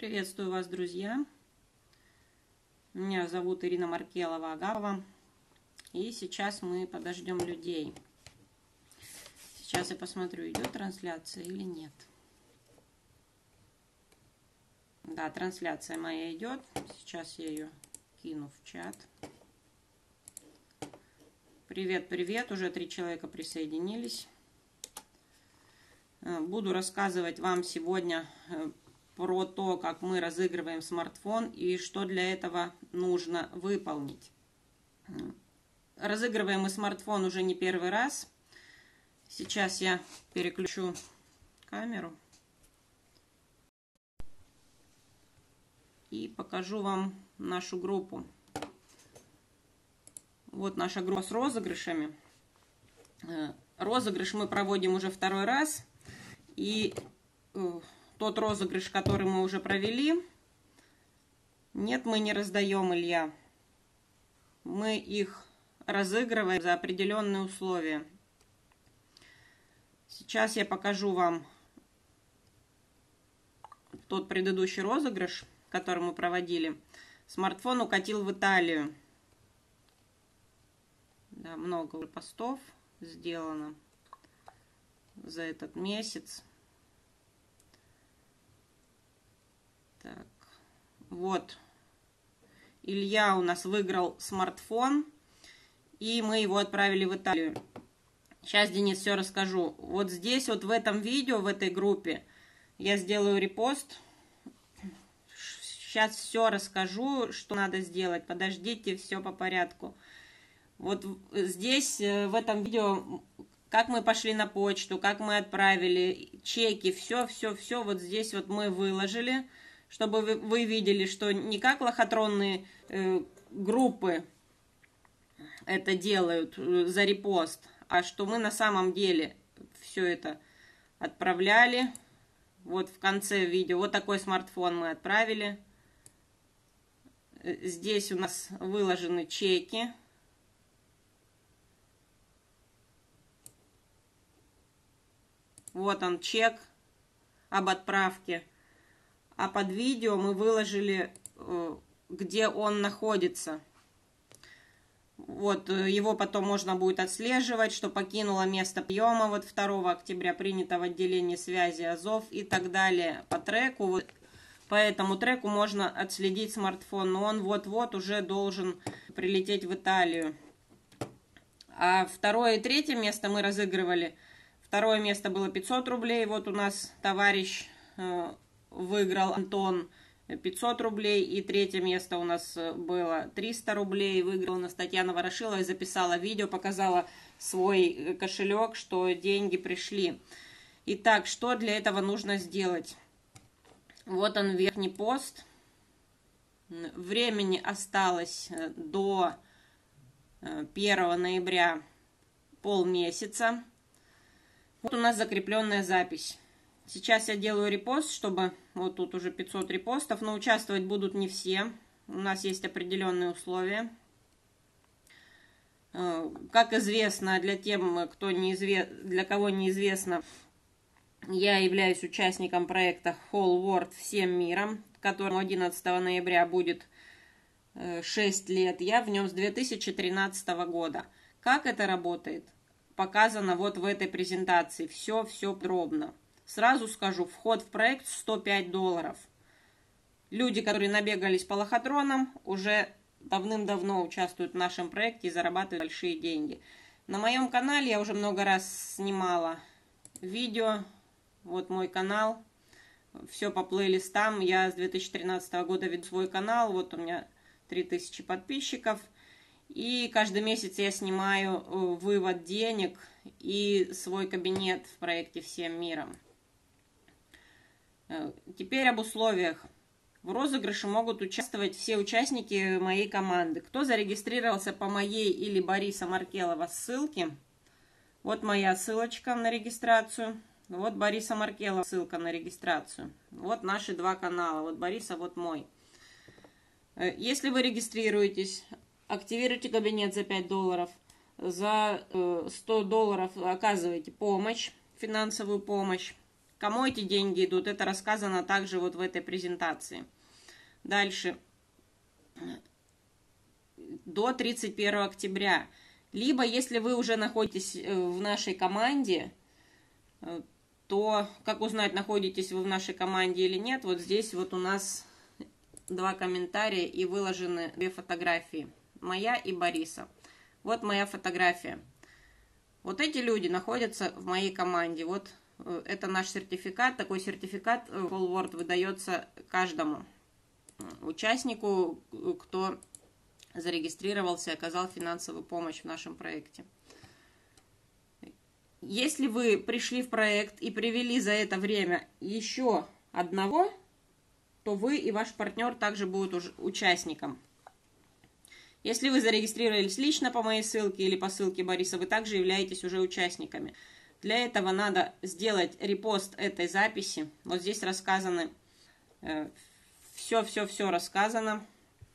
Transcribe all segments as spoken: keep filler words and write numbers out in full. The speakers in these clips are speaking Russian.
Приветствую вас, друзья! Меня зовут Ирина Маркелова-Агапова. И сейчас мы подождем людей. Сейчас я посмотрю, идет трансляция или нет. Да, трансляция моя идет. Сейчас я ее кину в чат. Привет, привет! Уже три человека присоединились. Буду рассказывать вам сегодня про то, как мы разыгрываем смартфон и что для этого нужно выполнить. Разыгрываем мы смартфон уже не первый раз. Сейчас я переключу камеру и покажу вам нашу группу. Вот наша группа с розыгрышами. Розыгрыш мы проводим уже второй раз. И тот розыгрыш, который мы уже провели, нет, мы не раздаем, Илья. Мы их разыгрываем за определенные условия. Сейчас я покажу вам тот предыдущий розыгрыш, который мы проводили. Смартфон укатил в Италию. Да, много постов сделано за этот месяц. Так, вот, Илья у нас выиграл смартфон, и мы его отправили в Италию. Сейчас, Денис, все расскажу. Вот здесь, вот в этом видео, в этой группе, я сделаю репост. Сейчас все расскажу, что надо сделать. Подождите, все по порядку. Вот здесь, в этом видео, как мы пошли на почту, как мы отправили, чеки, все, все, все, вот здесь вот мы выложили, чтобы вы, вы видели, что не как лохотронные э, группы это делают э, за репост, а что мы на самом деле все это отправляли. Вот в конце видео вот такой смартфон мы отправили. Здесь у нас выложены чеки. Вот он, чек об отправке. А под видео мы выложили, где он находится. Вот, его потом можно будет отслеживать, что покинуло место приема. Вот второго октября принято в отделении связи Азов и так далее. По треку, вот, по этому треку можно отследить смартфон. Но он вот-вот уже должен прилететь в Италию. А второе и третье место мы разыгрывали. Второе место было пятьсот рублей. Вот у нас товарищ э, выиграл, Антон, пятьсот рублей. И третье место у нас было триста рублей. Выиграла у нас Татьяна Ворошилова и записала видео, показала свой кошелек, что деньги пришли. Итак, что для этого нужно сделать? Вот он, верхний пост. Времени осталось до первого ноября полмесяца. Вот у нас закрепленная запись. Сейчас я делаю репост, чтобы... Вот тут уже пятьсот репостов, но участвовать будут не все. У нас есть определенные условия. Как известно, для тем, кто неизве... для кого неизвестно, я являюсь участником проекта Whole World всем миром, которому одиннадцатого ноября будет шесть лет. Я в нем с две тысячи тринадцатого года. Как это работает? Показано вот в этой презентации. Все, все подробно. Сразу скажу, вход в проект сто пять долларов. Люди, которые набегались по лохотронам, уже давным-давно участвуют в нашем проекте и зарабатывают большие деньги. На моем канале я уже много раз снимала видео. Вот мой канал. Все по плейлистам. Я с две тысячи тринадцатого года веду свой канал. Вот у меня три тысячи подписчиков. И каждый месяц я снимаю вывод денег и свой кабинет в проекте «Всем миром». Теперь об условиях. В розыгрыше могут участвовать все участники моей команды. Кто зарегистрировался по моей или Бориса Маркелова ссылке. Вот моя ссылочка на регистрацию. Вот Бориса Маркелова ссылка на регистрацию. Вот наши два канала. Вот Бориса, вот мой. Если вы регистрируетесь... Активируйте кабинет за пять долларов. За сто долларов оказываете помощь, финансовую помощь. Кому эти деньги идут, это рассказано также вот в этой презентации. Дальше. До тридцать первого октября. Либо, если вы уже находитесь в нашей команде, то как узнать, находитесь вы в нашей команде или нет, вот здесь вот у нас два комментария и выложены две фотографии. Моя и Бориса. Вот моя фотография. Вот эти люди находятся в моей команде. Вот это наш сертификат. Такой сертификат Whole World выдается каждому участнику, кто зарегистрировался и оказал финансовую помощь в нашем проекте. Если вы пришли в проект и привели за это время еще одного, то вы и ваш партнер также будут уже участником. Если вы зарегистрировались лично по моей ссылке или по ссылке Бориса, вы также являетесь уже участниками. Для этого надо сделать репост этой записи. Вот здесь рассказаны, все-все-все рассказано,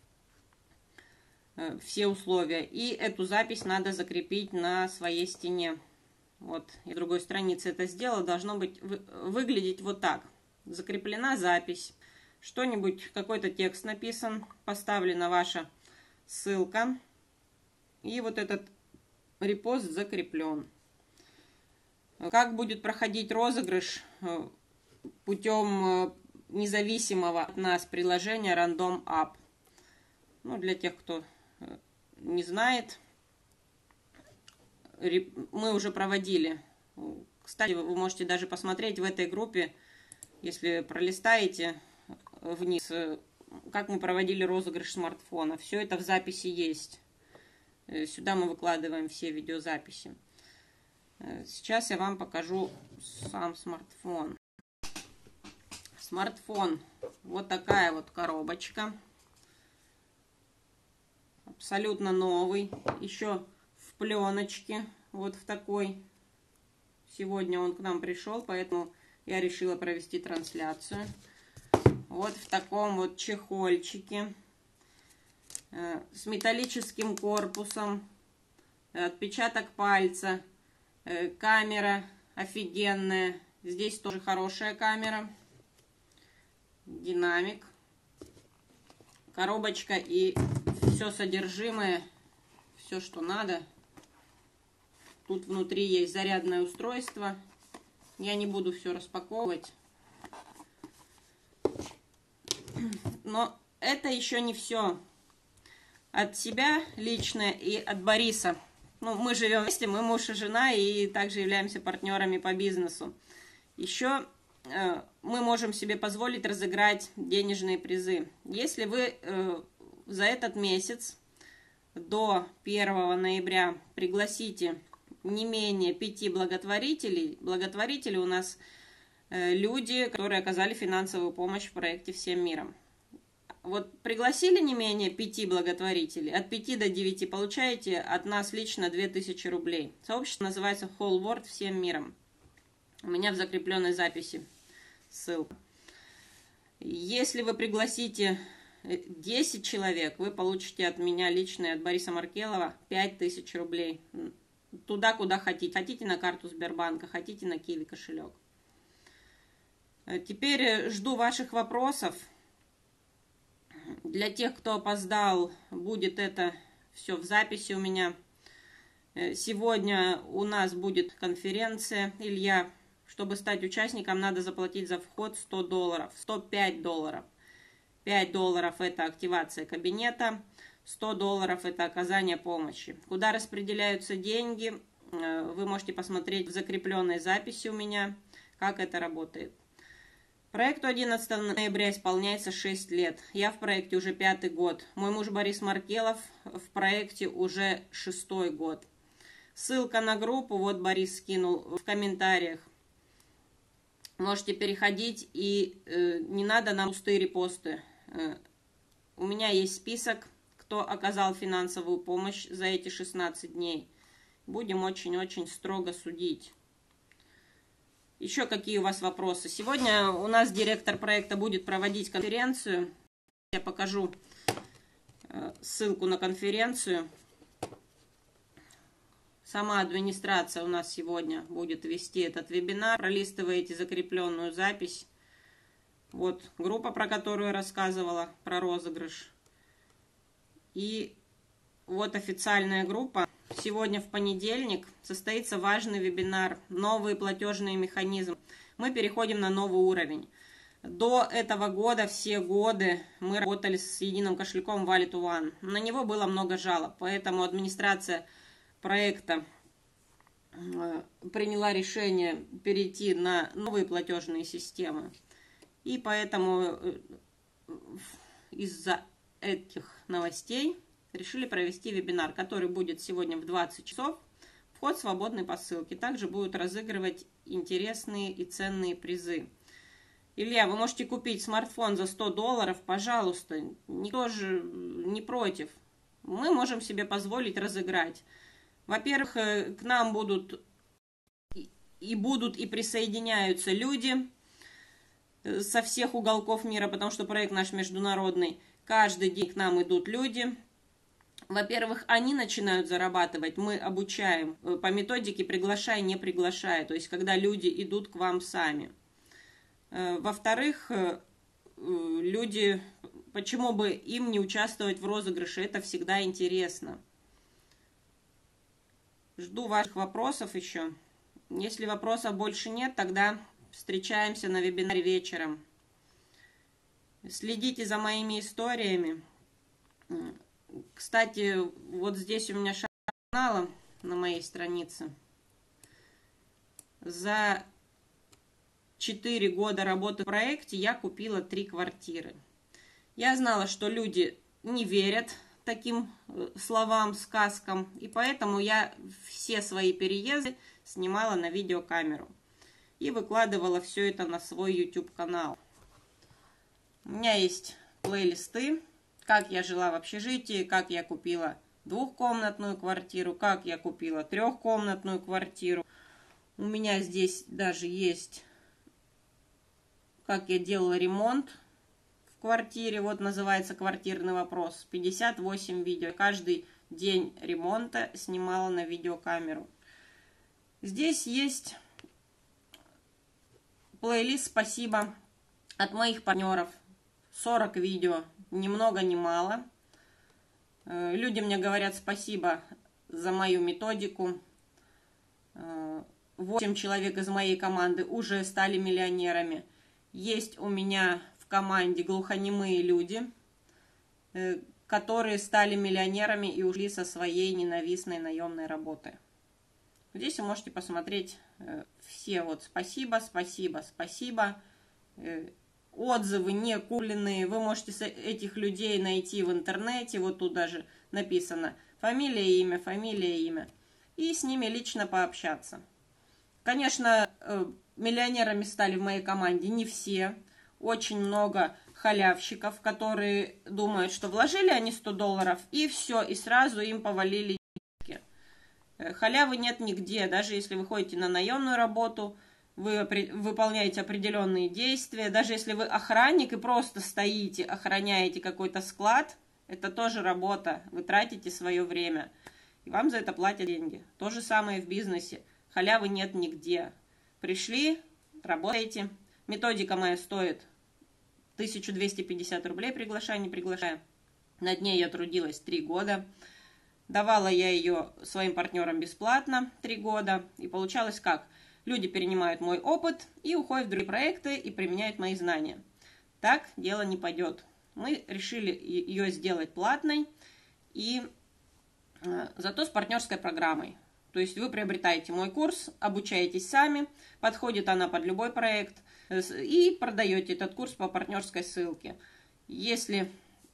э, все условия. И эту запись надо закрепить на своей стене. Вот, я с другой страницы это сделала. Должно быть выглядеть вот так. Закреплена запись. Что-нибудь, какой-то текст написан, поставлена ваша ссылка. И вот этот репост закреплен. Как будет проходить розыгрыш? Путем независимого от нас приложения Random App. Ну, для тех, кто не знает, мы уже проводили. Кстати, вы можете даже посмотреть в этой группе, если пролистаете вниз, как мы проводили розыгрыш смартфона. Все это в записи есть. Сюда мы выкладываем все видеозаписи. Сейчас я вам покажу сам смартфон. Смартфон. Вот такая вот коробочка. Абсолютно новый. Еще в пленочке. Вот в такой. Сегодня он к нам пришел, поэтому я решила провести трансляцию. Вот в таком вот чехольчике. С металлическим корпусом. Отпечаток пальца. Камера офигенная. Здесь тоже хорошая камера. Динамик. Коробочка и все содержимое. Все, что надо. Тут внутри есть зарядное устройство. Я не буду все распаковывать. Но это еще не все. От себя лично и от Бориса. Ну, мы живем вместе, мы муж и жена, и также являемся партнерами по бизнесу. Еще э, мы можем себе позволить разыграть денежные призы. Если вы э, за этот месяц до первого ноября пригласите не менее пяти благотворителей, благотворители у нас э, люди, которые оказали финансовую помощь в проекте «Всем миром». Вот пригласили не менее пяти благотворителей, от пяти до девяти получаете от нас лично две тысячи рублей. Сообщество называется Whole World Всем миром. У меня в закрепленной записи ссылка. Если вы пригласите десять человек, вы получите от меня лично и от Бориса Маркелова пять тысяч рублей. Туда, куда хотите. Хотите на карту Сбербанка, хотите на Киви кошелек. Теперь жду ваших вопросов. Для тех, кто опоздал, будет это все в записи у меня. Сегодня у нас будет конференция. Илья, чтобы стать участником, надо заплатить за вход сто долларов. сто пять долларов. пять долларов это активация кабинета. сто долларов это оказание помощи. Куда распределяются деньги, вы можете посмотреть в закрепленной записи у меня, как это работает. Проекту одиннадцатого ноября исполняется шесть лет. Я в проекте уже пятый год. Мой муж Борис Маркелов в проекте уже шестой год. Ссылка на группу, вот Борис скинул в комментариях. Можете переходить, и э, не надо нам пустые репосты. Э, у меня есть список, кто оказал финансовую помощь за эти шестнадцать дней. Будем очень-очень строго судить. Еще какие у вас вопросы? Сегодня у нас директор проекта будет проводить конференцию. Я покажу ссылку на конференцию. Сама администрация у нас сегодня будет вести этот вебинар. Пролистываете закрепленную запись. Вот группа, про которую я рассказывала, про розыгрыш. И вот официальная группа. Сегодня в понедельник состоится важный вебинар «Новые платежные механизмы». Мы переходим на новый уровень. До этого года, все годы, мы работали с единым кошельком Wallet One. На него было много жалоб, поэтому администрация проекта приняла решение перейти на новые платежные системы. И поэтому из-за этих новостей решили провести вебинар, который будет сегодня в двадцать часов. Вход свободный по ссылке. Также будут разыгрывать интересные и ценные призы. Илья, вы можете купить смартфон за сто долларов, пожалуйста. Никто же не против. Мы можем себе позволить разыграть. Во-первых, к нам будут и будут и присоединяются люди со всех уголков мира, потому что проект наш международный. Каждый день к нам идут люди. Во-первых, они начинают зарабатывать, мы обучаем по методике приглашай, не приглашай, то есть когда люди идут к вам сами. Во-вторых, люди, почему бы им не участвовать в розыгрыше, это всегда интересно. Жду ваших вопросов еще. Если вопросов больше нет, тогда встречаемся на вебинаре вечером. Следите за моими историями. Кстати, вот здесь у меня шаг канала на моей странице. За четыре года работы в проекте я купила три квартиры. Я знала, что люди не верят таким словам, сказкам, и поэтому я все свои переезды снимала на видеокамеру и выкладывала все это на свой YouTube канал. У меня есть плейлисты, как я жила в общежитии, как я купила двухкомнатную квартиру, как я купила трехкомнатную квартиру. У меня здесь даже есть, как я делала ремонт в квартире. Вот называется «Квартирный вопрос». пятьдесят восемь видео. Каждый день ремонта снимала на видеокамеру. Здесь есть плейлист «Спасибо» от моих партнеров. сорок видео. Ни много, ни мало. Люди мне говорят спасибо за мою методику. восемь человек из моей команды уже стали миллионерами. Есть у меня в команде глухонемые люди, которые стали миллионерами и ушли со своей ненавистной наемной работы. Здесь вы можете посмотреть все вот спасибо, спасибо, спасибо. Отзывы не купленные. Вы можете этих людей найти в интернете. Вот тут даже написано фамилия, имя, фамилия, имя. И с ними лично пообщаться. Конечно, миллионерами стали в моей команде не все. Очень много халявщиков, которые думают, что вложили они сто долларов и все, и сразу им повалили деньги. Халявы нет нигде. Даже если вы ходите на наемную работу, вы выполняете определенные действия. Даже если вы охранник и просто стоите, охраняете какой-то склад, это тоже работа. Вы тратите свое время. И вам за это платят деньги. То же самое в бизнесе. Халявы нет нигде. Пришли, работаете. Методика моя стоит тысячу двести пятьдесят рублей, приглашая, не приглашая. Над ней я трудилась три года. Давала я ее своим партнерам бесплатно три года. И получалось как? Люди перенимают мой опыт и уходят в другие проекты и применяют мои знания. Так дело не пойдет. Мы решили ее сделать платной и э, зато с партнерской программой. То есть вы приобретаете мой курс, обучаетесь сами, подходит она под любой проект э, и продаете этот курс по партнерской ссылке. Если...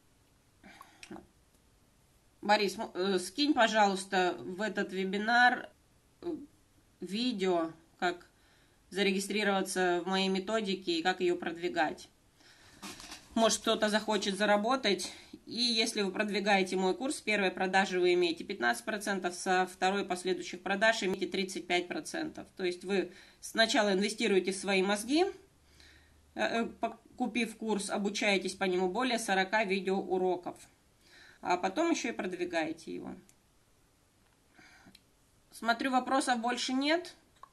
Борис, э, скинь, пожалуйста, в этот вебинар э, видео, как зарегистрироваться в моей методике и как ее продвигать. Может, кто-то захочет заработать. И если вы продвигаете мой курс, с первой продажи вы имеете пятнадцать процентов, со второй последующих продаж имеете тридцать пять процентов. То есть вы сначала инвестируете в свои мозги, купив курс, обучаетесь по нему более сорока видеоуроков, а потом еще и продвигаете его. Смотрю, вопросов больше нет.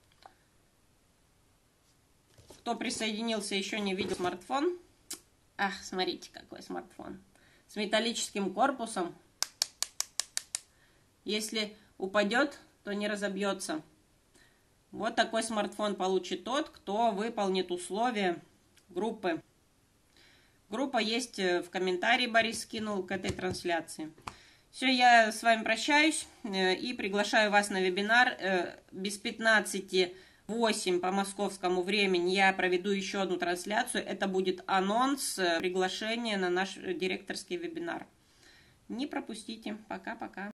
Кто присоединился, еще не видел смартфон. Ах, смотрите, какой смартфон. С металлическим корпусом. Если упадет, то не разобьется. Вот такой смартфон получит тот, кто выполнит условия группы. Группа есть в комментарии, Борис скинул к этой трансляции. Все, я с вами прощаюсь и приглашаю вас на вебинар. Без пятнадцати восемь по московскому времени я проведу еще одну трансляцию. Это будет анонс приглашения на наш директорский вебинар. Не пропустите. Пока-пока.